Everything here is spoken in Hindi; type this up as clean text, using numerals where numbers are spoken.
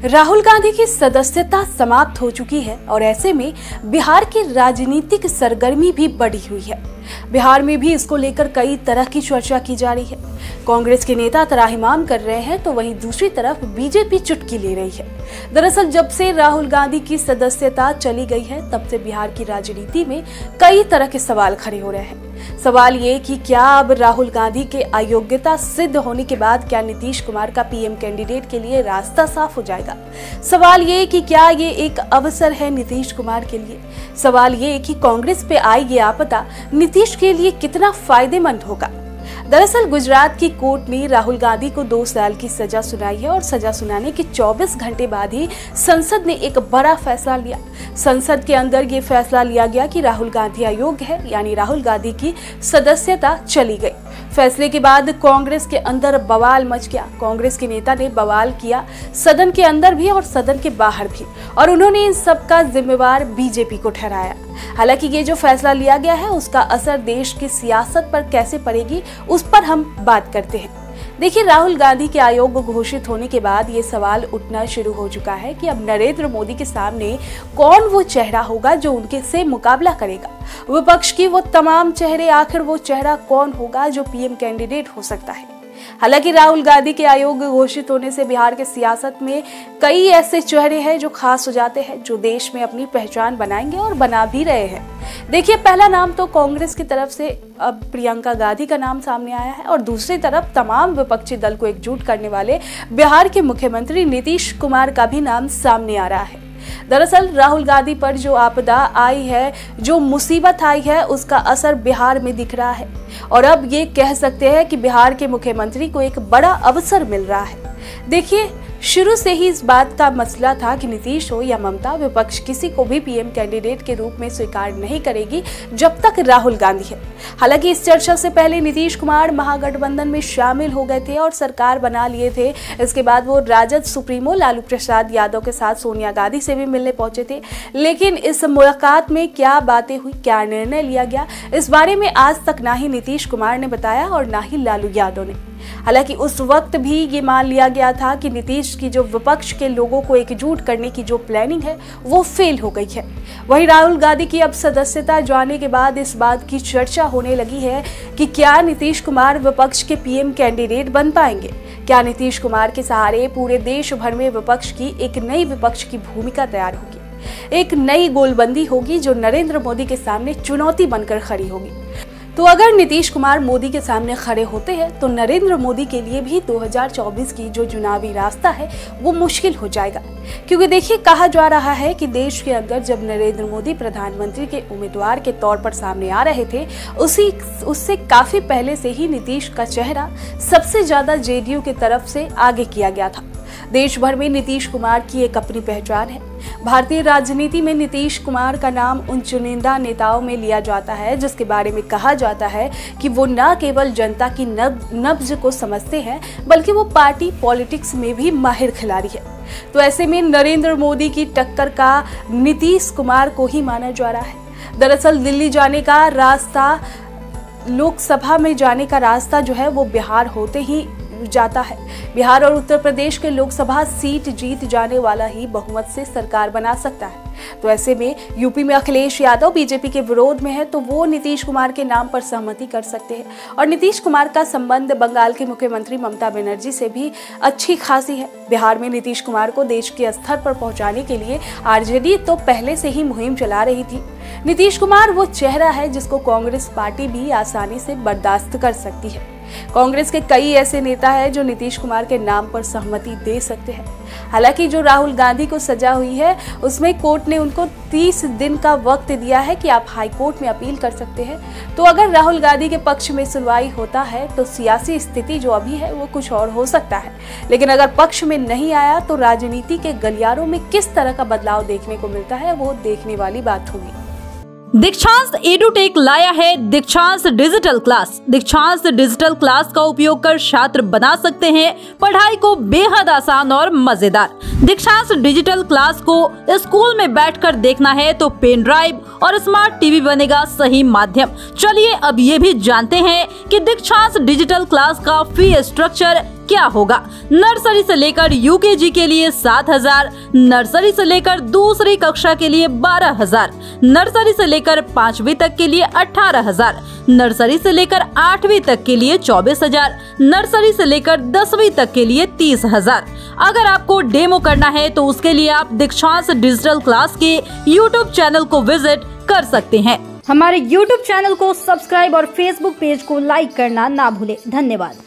राहुल गांधी की सदस्यता समाप्त हो चुकी है और ऐसे में बिहार की राजनीतिक सरगर्मी भी बढ़ी हुई है। बिहार में भी इसको लेकर कई तरह की चर्चा की जा रही है। कांग्रेस के नेता त्राहिमाम कर रहे हैं तो वहीं दूसरी तरफ बीजेपी चुटकी ले रही है। दरअसल जब से राहुल गांधी की सदस्यता चली गई है तब से बिहार की राजनीति में कई तरह के सवाल खड़े हो रहे हैं। सवाल ये कि क्या अब राहुल गांधी के अयोग्यता सिद्ध होने के बाद क्या नीतीश कुमार का पीएम कैंडिडेट के लिए रास्ता साफ हो जाएगा। सवाल ये कि क्या ये एक अवसर है नीतीश कुमार के लिए। सवाल ये कि कांग्रेस पे आई ये आपदा नीतीश के लिए कितना फायदेमंद होगा। दरअसल गुजरात की कोर्ट ने राहुल गांधी को 2 साल की सजा सुनाई है और सजा सुनाने के 24 घंटे बाद ही संसद ने एक बड़ा फैसला लिया। संसद के अंदर ये फैसला लिया गया कि राहुल गांधी अयोग्य है, यानी राहुल गांधी की सदस्यता चली गई। फैसले के बाद कांग्रेस के अंदर बवाल मच गया। कांग्रेस के नेता ने बवाल किया सदन के अंदर भी और सदन के बाहर भी, और उन्होंने इन सब का जिम्मेवार बीजेपी को ठहराया। हालांकि ये जो फैसला लिया गया है उसका असर देश की सियासत पर कैसे पड़ेगी उस पर हम बात करते हैं। देखिए, राहुल गांधी के अयोग्य घोषित होने के बाद ये सवाल उठना शुरू हो चुका है कि अब नरेंद्र मोदी के सामने कौन वो चेहरा होगा जो उनके से मुकाबला करेगा। विपक्ष की वो तमाम चेहरे, आखिर वो चेहरा कौन होगा जो पीएम कैंडिडेट हो सकता है। हालांकि राहुल गांधी के अयोग्य घोषित होने से बिहार के सियासत में कई ऐसे चेहरे हैं जो खास हो जाते हैं, जो देश में अपनी पहचान बनाएंगे और बना भी रहे हैं। देखिए, पहला नाम तो कांग्रेस की तरफ से अब प्रियंका गांधी का नाम सामने आया है और दूसरी तरफ तमाम विपक्षी दल को एकजुट करने वाले बिहार के मुख्यमंत्री नीतीश कुमार का भी नाम सामने आ रहा है। दरअसल राहुल गांधी पर जो आपदा आई है, जो मुसीबत आई है, उसका असर बिहार में दिख रहा है और अब ये कह सकते हैं कि बिहार के मुख्यमंत्री को एक बड़ा अवसर मिल रहा है। देखिए, शुरू से ही इस बात का मसला था कि नीतीश हो या ममता, विपक्ष किसी को भी पीएम कैंडिडेट के रूप में स्वीकार नहीं करेगी जब तक राहुल गांधी है। हालांकि इस चर्चा से पहले नीतीश कुमार महागठबंधन में शामिल हो गए थे और सरकार बना लिए थे। इसके बाद वो राजद सुप्रीमो लालू प्रसाद यादव के साथ सोनिया गांधी से भी मिलने पहुंचे थे। लेकिन इस मुलाकात में क्या बातें हुई, क्या निर्णय लिया गया, इस बारे में आज तक ना ही नीतीश कुमार ने बताया और ना ही लालू यादव ने। हालांकि उस वक्त भी ये मान लिया गया था कि नीतीश की जो विपक्ष के लोगों को एकजुट करने की जो प्लानिंग है वो फेल हो गई है। वहीं राहुल गांधी की अब सदस्यता जाने के बाद इस बात की चर्चा होने लगी है कि क्या नीतीश कुमार विपक्ष के पीएम कैंडिडेट बन पाएंगे। क्या नीतीश कुमार के सहारे पूरे देश भर में विपक्ष की एक नई विपक्ष की भूमिका तैयार होगी, एक नई गोलबंदी होगी जो नरेंद्र मोदी के सामने चुनौती बनकर खड़ी होगी। तो अगर नीतीश कुमार मोदी के सामने खड़े होते हैं तो नरेंद्र मोदी के लिए भी 2024 की जो चुनावी रास्ता है वो मुश्किल हो जाएगा। क्योंकि देखिए, कहा जा रहा है कि देश के अंदर जब नरेंद्र मोदी प्रधानमंत्री के उम्मीदवार के तौर पर सामने आ रहे थे उससे काफी पहले से ही नीतीश का चेहरा सबसे ज्यादा जेडीयू की तरफ से आगे किया गया था। देश भर में नीतीश कुमार की एक अपनी पहचान है। भारतीय राजनीति में नीतीश कुमार का नाम उन चुनिंदा नेताओं में लिया जाता है जिसके बारे में कहा जाता है कि वो न केवल जनता की नब्ज को समझते हैं बल्कि वो पार्टी पॉलिटिक्स में भी माहिर खिलाड़ी है। तो ऐसे में नरेंद्र मोदी की टक्कर का नीतीश कुमार को ही माना जा रहा है। दरअसल दिल्ली जाने का रास्ता, लोकसभा में जाने का रास्ता जो है वो बिहार होते ही जाता है। बिहार और उत्तर प्रदेश के लोकसभा सीट जीत जाने वाला ही बहुमत से सरकार बना सकता है। तो ऐसे में यूपी में अखिलेश यादव बीजेपी के विरोध में है तो वो नीतीश कुमार के नाम पर सहमति कर सकते हैं। और नीतीश कुमार का संबंध बंगाल के मुख्यमंत्री ममता बनर्जी से भी अच्छी खासी है। बिहार में नीतीश कुमार को देश के स्तर पर पहुंचाने के लिए आरजेडी तो पहले से ही मुहिम चला रही थी। नीतीश कुमार वो चेहरा है जिसको कांग्रेस पार्टी भी आसानी से बर्दाश्त कर सकती है। कांग्रेस के कई ऐसे नेता हैं जो नीतीश कुमार के नाम पर सहमति दे सकते हैं। हालांकि जो राहुल गांधी को सजा हुई है उसमें कोर्ट ने उनको 30 दिन का वक्त दिया है कि आप हाई कोर्ट में अपील कर सकते हैं। तो अगर राहुल गांधी के पक्ष में सुनवाई होता है तो सियासी स्थिति जो अभी है वो कुछ और हो सकता है, लेकिन अगर पक्ष में नहीं आया तो राजनीति के गलियारों में किस तरह का बदलाव देखने को मिलता है वो देखने वाली बात होगी। दीक्षांत एडुटेक लाया है Dikshant digital class. Dikshant digital class का उपयोग कर छात्र बना सकते हैं पढ़ाई को बेहद आसान और मजेदार। दीक्षांत डिजिटल क्लास को स्कूल में बैठकर देखना है तो पेन ड्राइव और स्मार्ट टीवी बनेगा सही माध्यम। चलिए अब ये भी जानते हैं कि दीक्षांत डिजिटल क्लास का फी स्ट्रक्चर क्या होगा। नर्सरी से लेकर यूकेजी के लिए 7,000, नर्सरी से लेकर दूसरी कक्षा के लिए 12,000, नर्सरी से लेकर 5वीं तक के लिए 18,000, नर्सरी से लेकर 8वीं तक के लिए 24,000, नर्सरी से लेकर 10वीं तक के लिए 30,000। अगर आपको डेमो करना है तो उसके लिए आप दीक्षांत डिजिटल क्लास के YouTube चैनल को विजिट कर सकते हैं। हमारे YouTube चैनल को सब्सक्राइब और Facebook पेज को लाइक करना ना भूलें। धन्यवाद।